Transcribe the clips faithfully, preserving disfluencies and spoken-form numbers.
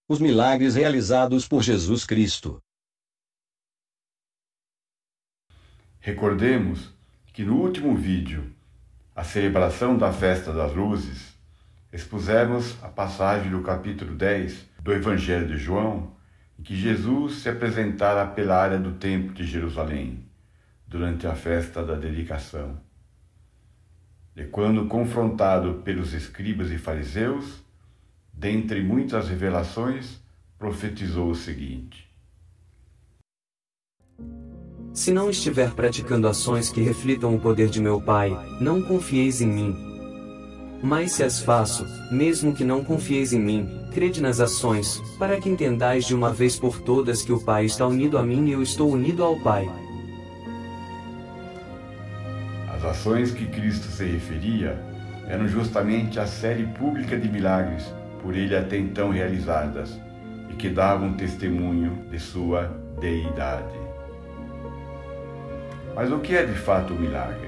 Os milagres realizados por Jesus Cristo. Recordemos que no último vídeo, a celebração da Festa das Luzes, expusemos a passagem do capítulo dez do Evangelho de João, em que Jesus se apresentara pela área do Templo de Jerusalém, durante a festa da dedicação. E quando confrontado pelos escribas e fariseus, dentre muitas revelações, profetizou o seguinte: Se não estiver praticando ações que reflitam o poder de meu Pai, não confieis em mim. Mas se as faço, mesmo que não confieis em mim, crede nas ações, para que entendais de uma vez por todas que o Pai está unido a mim e eu estou unido ao Pai. As ações que Cristo se referia eram justamente a série pública de milagres por ele até então realizadas e que davam testemunho de sua deidade. Mas o que é de fato o milagre?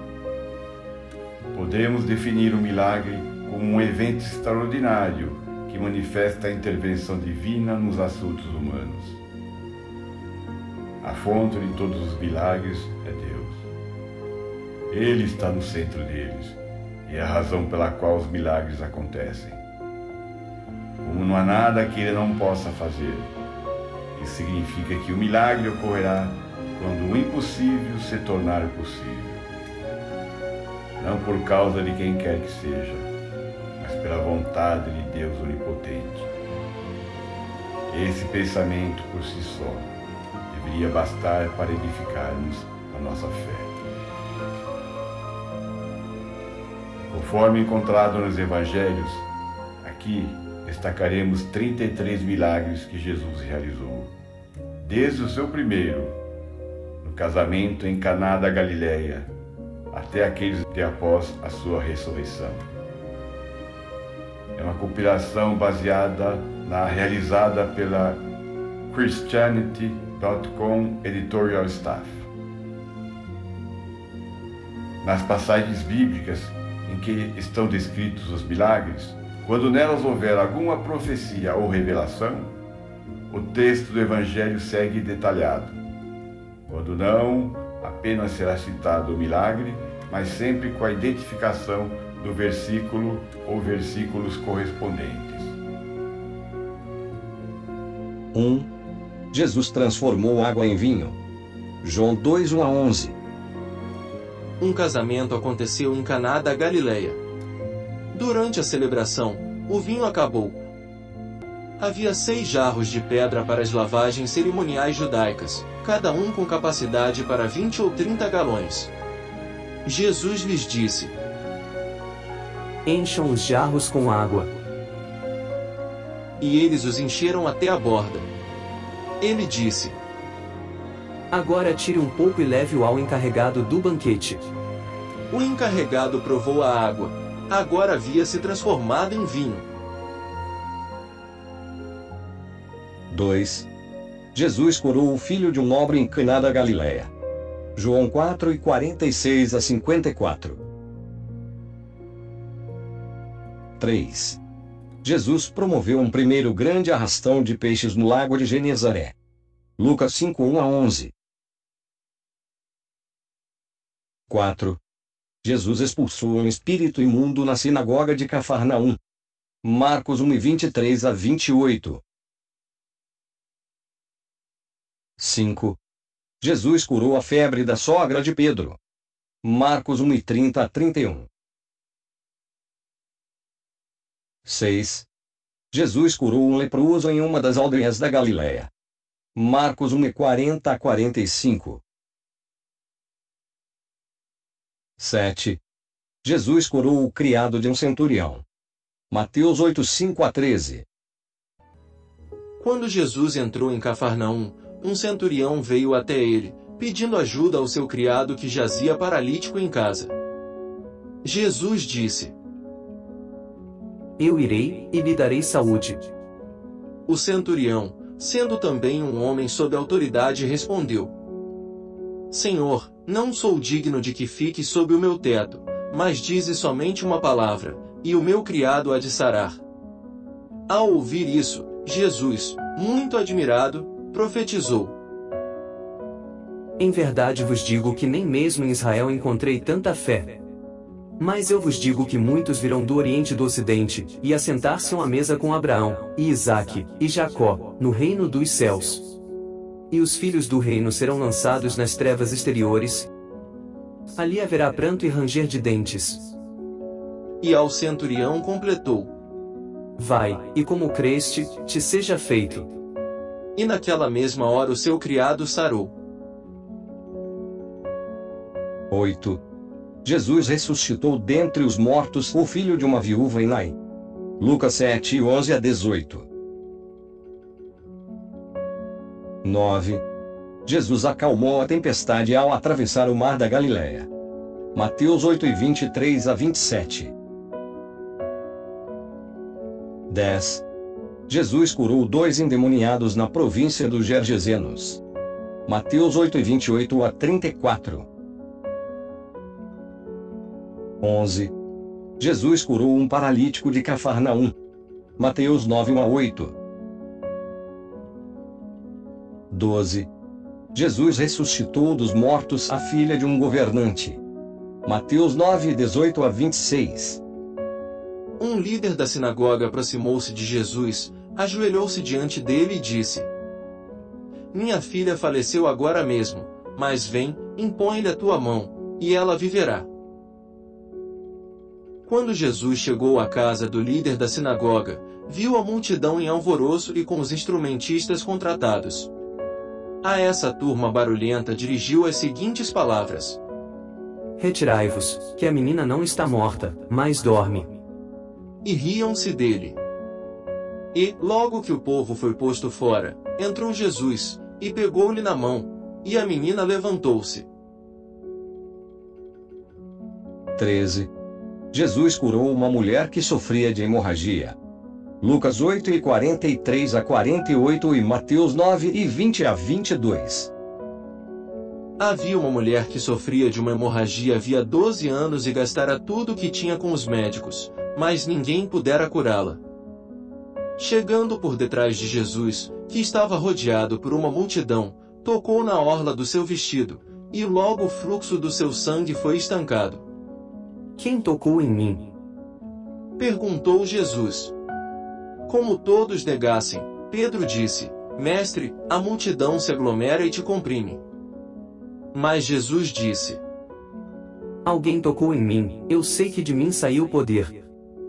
Podemos definir o milagre como um evento extraordinário que manifesta a intervenção divina nos assuntos humanos. A fonte de todos os milagres é Deus. Ele está no centro deles e é a razão pela qual os milagres acontecem. Como não há nada que ele não possa fazer, isso significa que o milagre ocorrerá quando o impossível se tornar possível. Não por causa de quem quer que seja, mas pela vontade de Deus onipotente. Esse pensamento por si só deveria bastar para edificarmos a nossa fé. Conforme encontrado nos Evangelhos, aqui destacaremos trinta e três milagres que Jesus realizou, desde o seu primeiro, no casamento em Caná da Galileia, até aqueles de após a sua ressurreição. É uma compilação baseada na realizada pela Christianity ponto com Editorial Staff. Nas passagens bíblicas em que estão descritos os milagres, quando nelas houver alguma profecia ou revelação, o texto do Evangelho segue detalhado. Quando não, apenas será citado o milagre, mas sempre com a identificação do versículo ou versículos correspondentes. um. Jesus transformou água em vinho. João dois, um a onze. Um casamento aconteceu em Caná da Galileia. Durante a celebração, o vinho acabou. Havia seis jarros de pedra para as lavagens cerimoniais judaicas, cada um com capacidade para vinte ou trinta galões. Jesus lhes disse: Encham os jarros com água. E eles os encheram até a borda. Ele disse: Agora tire um pouco e leve-o ao encarregado do banquete. O encarregado provou a água. Agora havia se transformado em vinho. dois. Jesus curou o filho de um nobre em Caná da Galileia. João quatro e quarenta e seis a cinquenta e quatro. três. Jesus promoveu um primeiro grande arrastão de peixes no lago de Genezaré. Lucas cinco, um a onze. quatro. Jesus expulsou um espírito imundo na sinagoga de Cafarnaum. Marcos um e vinte e três a vinte e oito. cinco. Jesus curou a febre da sogra de Pedro. Marcos um e trinta a trinta e um. seis. Jesus curou um leproso em uma das aldeias da Galileia. Marcos um e quarenta a quarenta e cinco. sete. Jesus curou o criado de um centurião. Mateus oito, cinco a treze. Quando Jesus entrou em Cafarnaum, um centurião veio até ele, pedindo ajuda ao seu criado que jazia paralítico em casa. Jesus disse: Eu irei e lhe darei saúde. O centurião, sendo também um homem sob autoridade, respondeu: Senhor, não sou digno de que fique sob o meu teto, mas dize somente uma palavra, e o meu criado há de sarar. Ao ouvir isso, Jesus, muito admirado, profetizou: Em verdade vos digo que nem mesmo em Israel encontrei tanta fé. Mas eu vos digo que muitos virão do Oriente e do Ocidente, e assentar-se à mesa com Abraão, e Isaque, e Jacó, no reino dos céus. E os filhos do reino serão lançados nas trevas exteriores. Ali haverá pranto e ranger de dentes. E ao centurião completou: Vai, e como creste, te seja feito. E naquela mesma hora o seu criado sarou. oito. Jesus ressuscitou dentre os mortos o filho de uma viúva em Naim. Lucas sete, onze a dezoito. nove. Jesus acalmou a tempestade ao atravessar o mar da Galileia. Mateus oito, vinte e três a vinte e sete. dez. Jesus curou dois endemoniados na província dos Gergesenos. Mateus oito, vinte e oito a trinta e quatro. onze. Jesus curou um paralítico de Cafarnaum. Mateus nove, um a oito. doze. Jesus ressuscitou dos mortos a filha de um governante. Mateus nove, dezoito a vinte e seis. Um líder da sinagoga aproximou-se de Jesus, ajoelhou-se diante dele e disse: Minha filha faleceu agora mesmo, mas vem, impõe-lhe a tua mão, e ela viverá. Quando Jesus chegou à casa do líder da sinagoga, viu a multidão em alvoroço e com os instrumentistas contratados. A essa turma barulhenta dirigiu as seguintes palavras: Retirai-vos, que a menina não está morta, mas dorme. E riam-se dele. E, logo que o povo foi posto fora, entrou Jesus, e pegou-lhe na mão, e a menina levantou-se. treze. Jesus curou uma mulher que sofria de hemorragia. Lucas oito, quarenta e três a quarenta e oito e Mateus nove, vinte a vinte e dois. Havia uma mulher que sofria de uma hemorragia havia doze anos e gastara tudo o que tinha com os médicos, mas ninguém pudera curá-la. Chegando por detrás de Jesus, que estava rodeado por uma multidão, tocou na orla do seu vestido, e logo o fluxo do seu sangue foi estancado. Quem tocou em mim? Perguntou Jesus. Como todos negassem, Pedro disse: Mestre, a multidão se aglomera e te comprime. Mas Jesus disse: Alguém tocou em mim, eu sei que de mim saiu poder.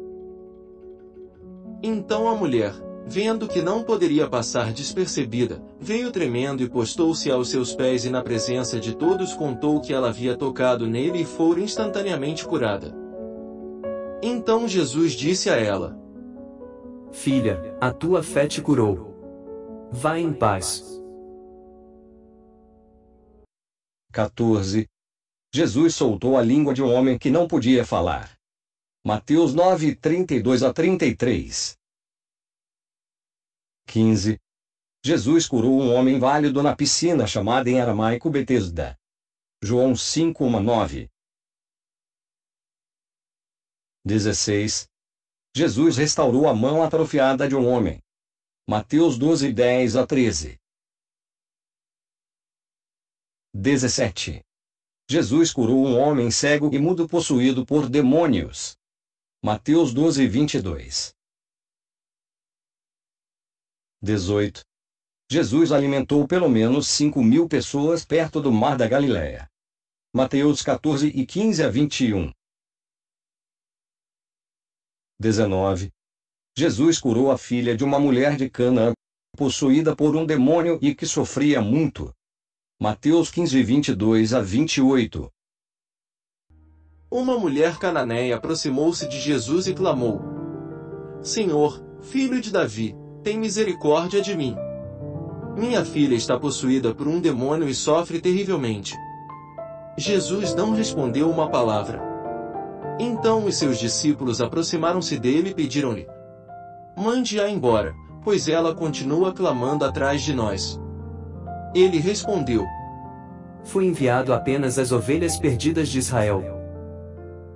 Então a mulher, vendo que não poderia passar despercebida, veio tremendo e postou-se aos seus pés e na presença de todos contou que ela havia tocado nele e fora instantaneamente curada. Então Jesus disse a ela: Filha, a tua fé te curou. Vá em paz. quatorze. Jesus soltou a língua de um homem que não podia falar. Mateus nove, trinta e dois a trinta e três. quinze. Jesus curou um homem válido na piscina chamada em aramaico Betesda. João cinco, um a nove. dezesseis. Jesus restaurou a mão atrofiada de um homem. Mateus doze, dez a treze. dezessete. Jesus curou um homem cego e mudo possuído por demônios. Mateus doze, vinte e dois. dezoito. Jesus alimentou pelo menos cinco mil pessoas perto do mar da Galileia. Mateus quatorze e quinze a vinte e um. dezenove. Jesus curou a filha de uma mulher de Canaã, possuída por um demônio e que sofria muito. Mateus quinze, vinte e dois a vinte e oito. Uma mulher cananeia aproximou-se de Jesus e clamou: Senhor, filho de Davi, tem misericórdia de mim. Minha filha está possuída por um demônio e sofre terrivelmente. Jesus não respondeu uma palavra. Então os seus discípulos aproximaram-se dele e pediram-lhe: Mande-a embora, pois ela continua clamando atrás de nós. Ele respondeu: Fui enviado apenas às ovelhas perdidas de Israel.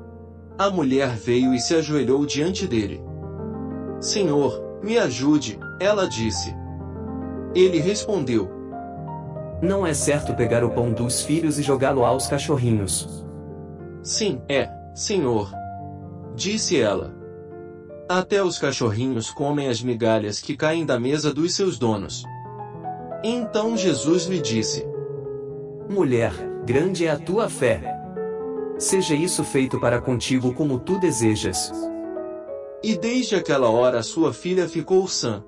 A mulher veio e se ajoelhou diante dele. Senhor, me ajude, Ela disse. Ele respondeu: Não é certo pegar o pão dos filhos e jogá-lo aos cachorrinhos. Sim, é, Senhor. Disse ela. Até os cachorrinhos comem as migalhas que caem da mesa dos seus donos. Então Jesus lhe disse: Mulher, grande é a tua fé. Seja isso feito para contigo como tu desejas. E desde aquela hora sua filha ficou sã.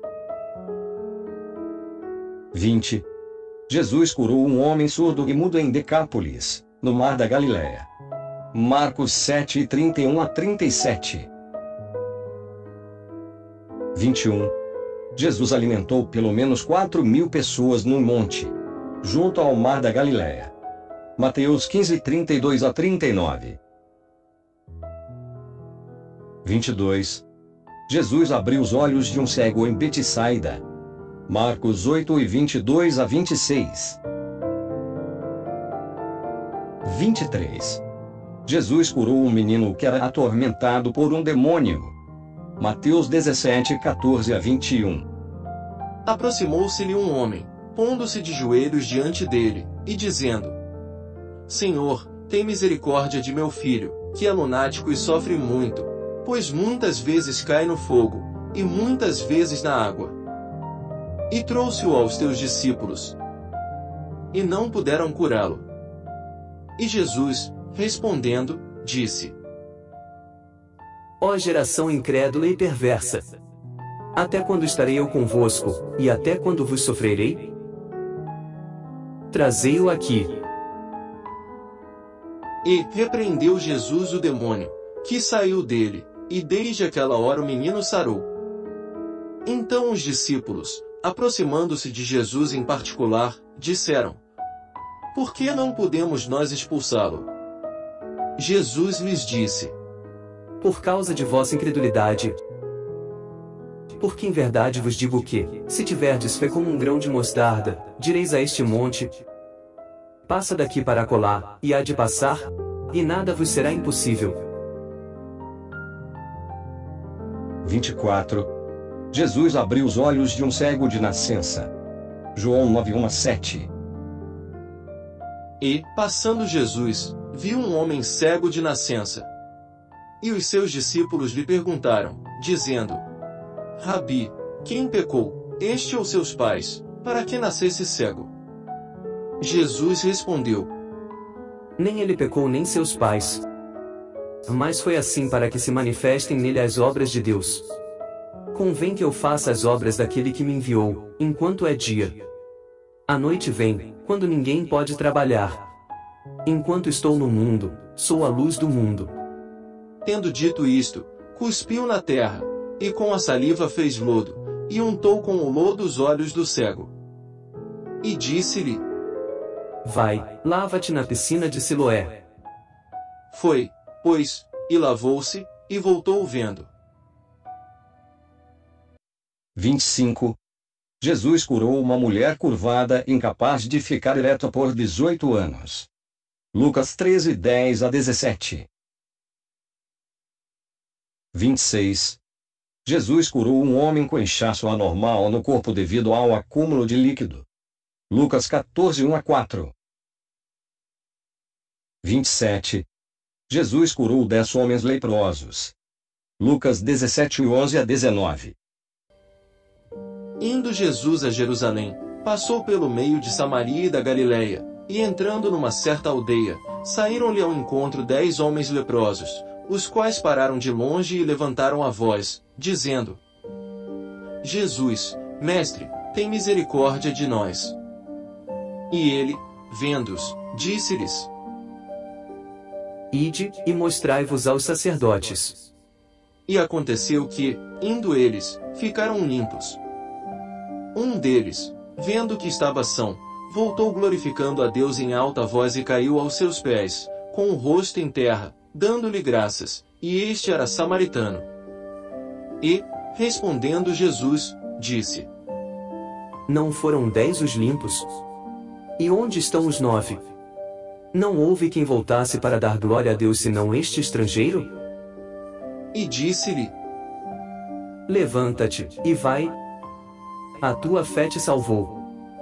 vinte. Jesus curou um homem surdo e mudo em Decápolis, no mar da Galileia. Marcos sete, trinta e um a trinta e sete. vinte e um. Jesus alimentou pelo menos quatro mil pessoas num monte, junto ao mar da Galileia. Mateus quinze, trinta e dois a trinta e nove. vinte e dois. Jesus abriu os olhos de um cego em Betsaida. Marcos oito e vinte e dois a vinte e seis. vinte e três. Jesus curou um menino que era atormentado por um demônio. Mateus dezessete, quatorze a vinte e um. Aproximou-se-lhe um homem, pondo-se de joelhos diante dele, e dizendo: Senhor, tem misericórdia de meu filho, que é lunático e sofre muito, pois muitas vezes cai no fogo, e muitas vezes na água. E trouxe-o aos teus discípulos, e não puderam curá-lo. E Jesus, respondendo, disse: Ó geração incrédula e perversa! Até quando estarei eu convosco, e até quando vos sofrerei? Trazei-o aqui. E repreendeu Jesus o demônio, que saiu dele, e desde aquela hora o menino sarou. Então os discípulos, aproximando-se de Jesus em particular, disseram: Por que não podemos nós expulsá-lo? Jesus lhes disse: Por causa de vossa incredulidade. Porque em verdade vos digo que, se tiverdes fé como um grão de mostarda, direis a este monte: Passa daqui para acolá, e há de passar, e nada vos será impossível. vinte e quatro. Jesus abriu os olhos de um cego de nascença. João nove, um a sete. E, passando Jesus, viu um homem cego de nascença. E os seus discípulos lhe perguntaram, dizendo: Rabi, quem pecou, este ou seus pais, para que nascesse cego? Jesus respondeu: Nem ele pecou nem seus pais. Mas foi assim para que se manifestem nele as obras de Deus. Convém que eu faça as obras daquele que me enviou, enquanto é dia. A noite vem, quando ninguém pode trabalhar. Enquanto estou no mundo, sou a luz do mundo. Tendo dito isto, cuspiu na terra, e com a saliva fez lodo, e untou com o lodo os olhos do cego. E disse-lhe: Vai, lava-te na piscina de Siloé. Foi, pois, e lavou-se, e voltou vendo. vinte e cinco. Jesus curou uma mulher curvada incapaz de ficar ereta por dezoito anos. Lucas treze, dez a dezessete. vinte e seis. Jesus curou um homem com inchaço anormal no corpo devido ao acúmulo de líquido. Lucas quatorze, um a quatro. vinte e sete. Jesus curou dez homens leprosos. Lucas dezessete, onze a dezenove. Indo Jesus a Jerusalém, passou pelo meio de Samaria e da Galileia, e entrando numa certa aldeia, saíram-lhe ao encontro dez homens leprosos, os quais pararam de longe e levantaram a voz, dizendo: Jesus, Mestre, tem misericórdia de nós. E ele, vendo-os, disse-lhes: Ide, e mostrai-vos aos sacerdotes. E aconteceu que, indo eles, ficaram limpos. Um deles, vendo que estava são, voltou glorificando a Deus em alta voz e caiu aos seus pés, com o rosto em terra, dando-lhe graças, e este era samaritano. E, respondendo Jesus, disse: Não foram dez os limpos? E onde estão os nove? Não houve quem voltasse para dar glória a Deus senão este estrangeiro? E disse-lhe: Levanta-te, e vai, a tua fé te salvou.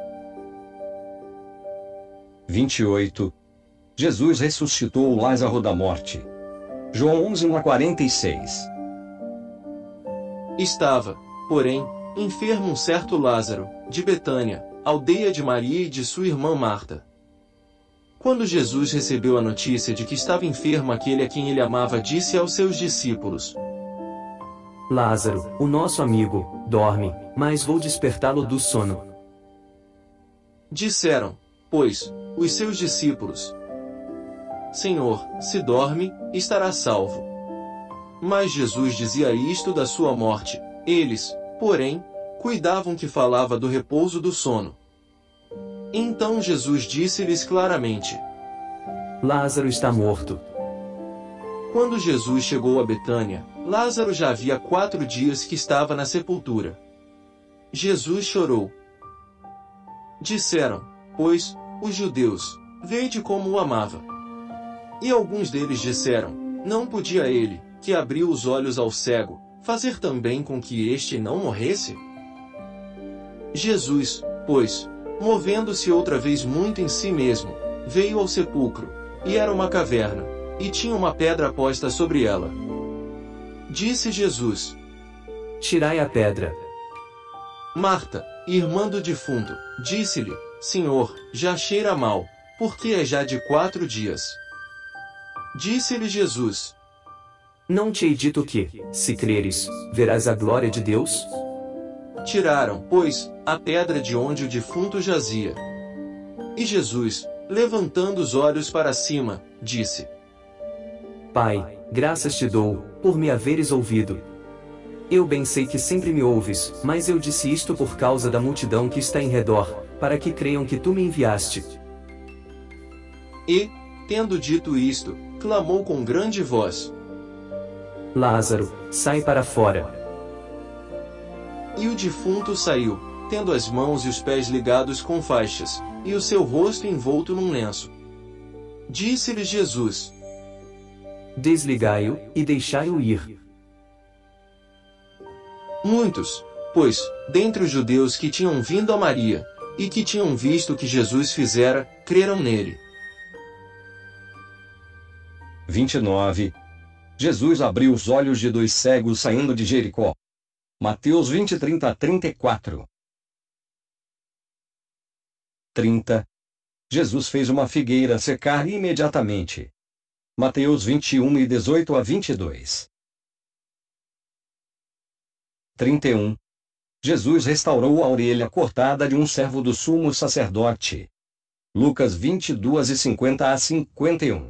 vinte e oito. Jesus ressuscitou Lázaro da morte. João onze, um a quarenta e seis. Estava, porém, enfermo um certo Lázaro, de Betânia, aldeia de Maria e de sua irmã Marta. Quando Jesus recebeu a notícia de que estava enfermo aquele a quem ele amava, disse aos seus discípulos: Lázaro, o nosso amigo, dorme, mas vou despertá-lo do sono. Disseram, pois, os seus discípulos: Senhor, se dorme, estará salvo. Mas Jesus dizia isto da sua morte. Eles, porém, cuidavam que falava do repouso do sono. Então Jesus disse-lhes claramente: Lázaro está morto. Quando Jesus chegou a Betânia, Lázaro já havia quatro dias que estava na sepultura. Jesus chorou. Disseram, pois, os judeus: Vede como o amava. E alguns deles disseram: Não podia ele, que abriu os olhos ao cego, fazer também com que este não morresse? Jesus, pois, movendo-se outra vez muito em si mesmo, veio ao sepulcro, e era uma caverna, e tinha uma pedra posta sobre ela. Disse Jesus: Tirai a pedra. Marta, irmã do defunto, disse-lhe: Senhor, já cheira mal, porque é já de quatro dias. Disse-lhe Jesus: Não te hei dito que, se creres, verás a glória de Deus? Tiraram, pois, a pedra de onde o defunto jazia. E Jesus, levantando os olhos para cima, disse: Pai, graças te dou, por me haveres ouvido. Eu bem sei que sempre me ouves, mas eu disse isto por causa da multidão que está em redor, para que creiam que tu me enviaste. E, tendo dito isto, clamou com grande voz: Lázaro, sai para fora. E o defunto saiu, tendo as mãos e os pés ligados com faixas, e o seu rosto envolto num lenço. Disse-lhe Jesus: Desligai-o, e deixai-o ir. Muitos, pois, dentre os judeus que tinham vindo a Maria, e que tinham visto o que Jesus fizera, creram nele. vinte e nove. Jesus abriu os olhos de dois cegos saindo de Jericó. Mateus vinte, trinta a trinta e quatro. trinta. Jesus fez uma figueira secar imediatamente. Mateus vinte e um e dezoito a vinte e dois. trinta e um. Jesus restaurou a orelha cortada de um servo do sumo sacerdote. Lucas vinte e dois e cinquenta a cinquenta e um.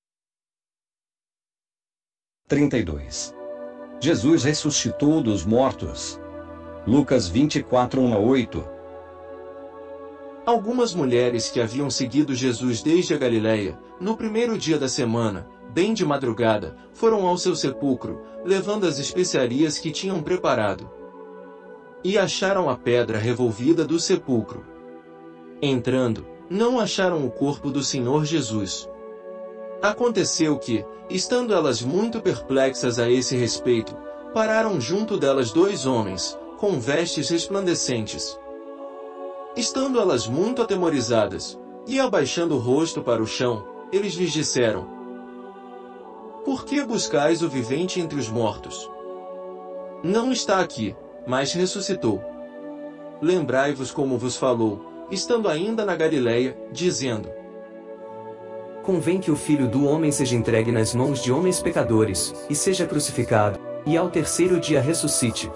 trinta e dois. Jesus ressuscitou dos mortos. Lucas vinte e quatro, um a oito. Algumas mulheres que haviam seguido Jesus desde a Galileia, no primeiro dia da semana, bem de madrugada, foram ao seu sepulcro, levando as especiarias que tinham preparado. E acharam a pedra revolvida do sepulcro. Entrando, não acharam o corpo do Senhor Jesus. Aconteceu que, estando elas muito perplexas a esse respeito, pararam junto delas dois homens, com vestes resplandecentes. Estando elas muito atemorizadas, e abaixando o rosto para o chão, eles lhes disseram: Por que buscais o vivente entre os mortos? Não está aqui, mas ressuscitou. Lembrai-vos como vos falou, estando ainda na Galileia, dizendo: Convém que o Filho do Homem seja entregue nas mãos de homens pecadores, e seja crucificado, e ao terceiro dia ressuscite.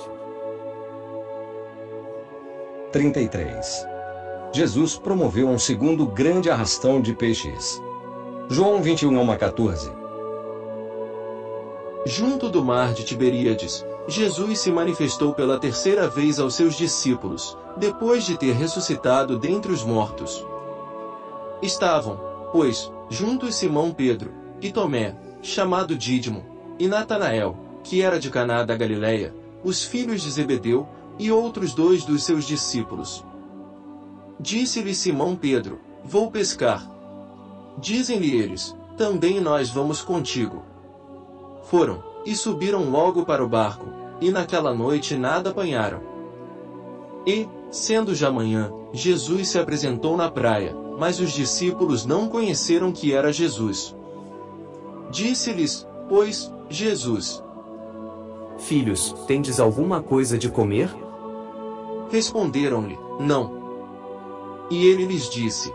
trinta e três. Jesus promoveu um segundo grande arrastão de peixes. João vinte e um, um a quatorze. Junto do mar de Tiberíades, Jesus se manifestou pela terceira vez aos seus discípulos, depois de ter ressuscitado dentre os mortos. Estavam, pois, juntos Simão Pedro, e Tomé, chamado Dídimo, e Natanael, que era de Caná da Galileia, os filhos de Zebedeu, e outros dois dos seus discípulos. Disse-lhe Simão Pedro: Vou pescar. Dizem-lhe eles: Também nós vamos contigo. Foram, e subiram logo para o barco, e naquela noite nada apanharam. E, sendo já manhã, Jesus se apresentou na praia, mas os discípulos não conheceram que era Jesus. Disse-lhes, pois, Jesus: Filhos, tendes alguma coisa de comer? Responderam-lhe, não. E ele lhes disse: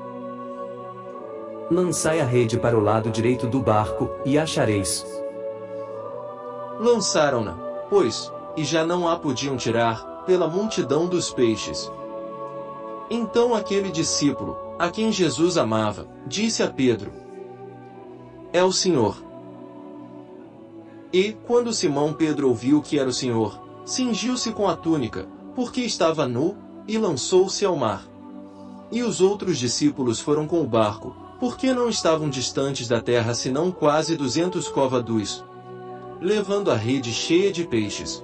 Lançai a rede para o lado direito do barco, e achareis. Lançaram-na, pois, e já não a podiam tirar, pela multidão dos peixes. Então aquele discípulo, a quem Jesus amava, disse a Pedro: É o Senhor. E, quando Simão Pedro ouviu que era o Senhor, cingiu-se com a túnica, porque estava nu, e lançou-se ao mar. E os outros discípulos foram com o barco, porque não estavam distantes da terra senão quase duzentos côvados, levando a rede cheia de peixes.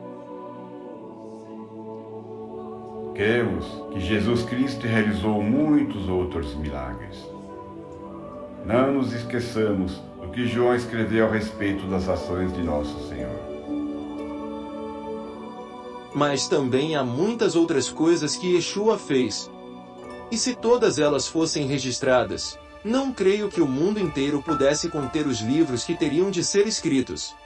Cremos que Jesus Cristo realizou muitos outros milagres. Não nos esqueçamos do que João escreveu a respeito das ações de nosso Senhor. Mas também há muitas outras coisas que Yeshua fez. E se todas elas fossem registradas, não creio que o mundo inteiro pudesse conter os livros que teriam de ser escritos.